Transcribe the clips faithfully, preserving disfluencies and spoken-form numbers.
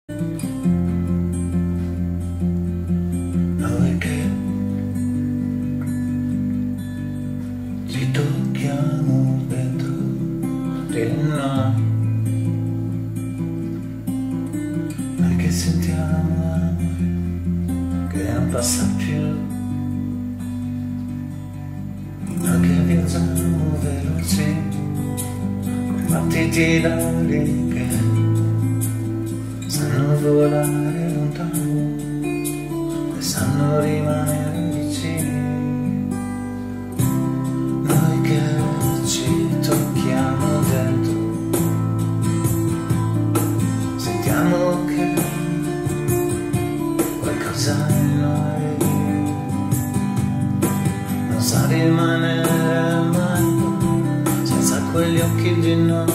Noi che ci tocchiamo dentro di noi, noi che sentiamo amore che non passa più, noi che viaggiamo veloci, battiti d'aria che sanno volare lontano e sanno rimanere vicini. Noi che ci tocchiamo dentro, sentiamo che qualcosa in noi non sa rimanere mai senza quegli occhi di noi,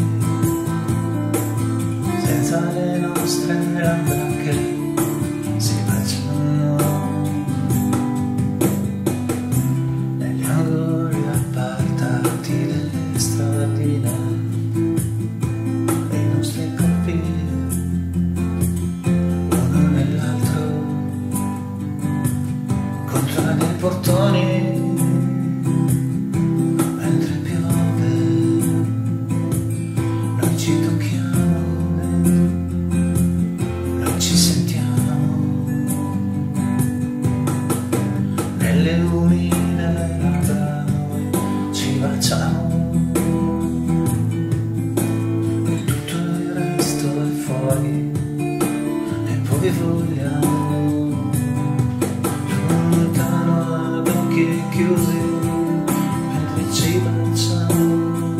senza le nostre labbra che si baciano negli angoli appartati delle stradine, e i nostri corpi uno nell'altro contro dei portoni. Mentre piove noi ci tocchiamo, noi ci sentiamo nelle umide labbra, noi ci baciamo e tutto il resto è fuori e poi vogliamo lontano ad occhi chiusi mentre ci baciamo,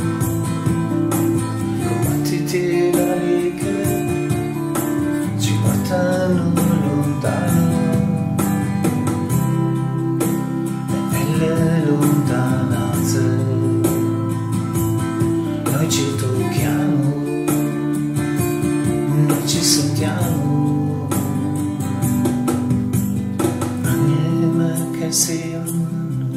con battiti d'aria che ci portano lontano e nelle lontananze noi ci tocchiamo, noi ci sentiamo, anime che si amano.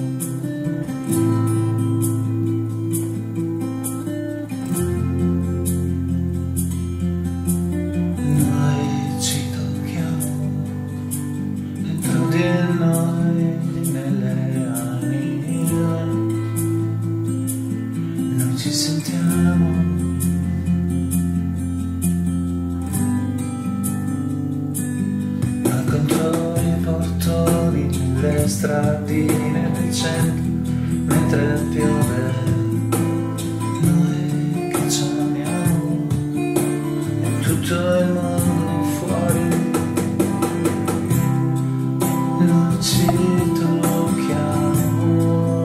Noi ci tocchiamo dentro di noi, nelle anime, noi ci sentiamo, noi contro i portoni, le stradine del centro, mentre piove, noi che ci amiamo e tutto il mondo fuori, noi ci tocchiamo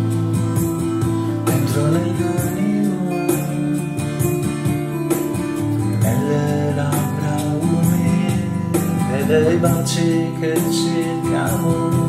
dentro negli animi, nelle labbra umide dei baci che ci diamo.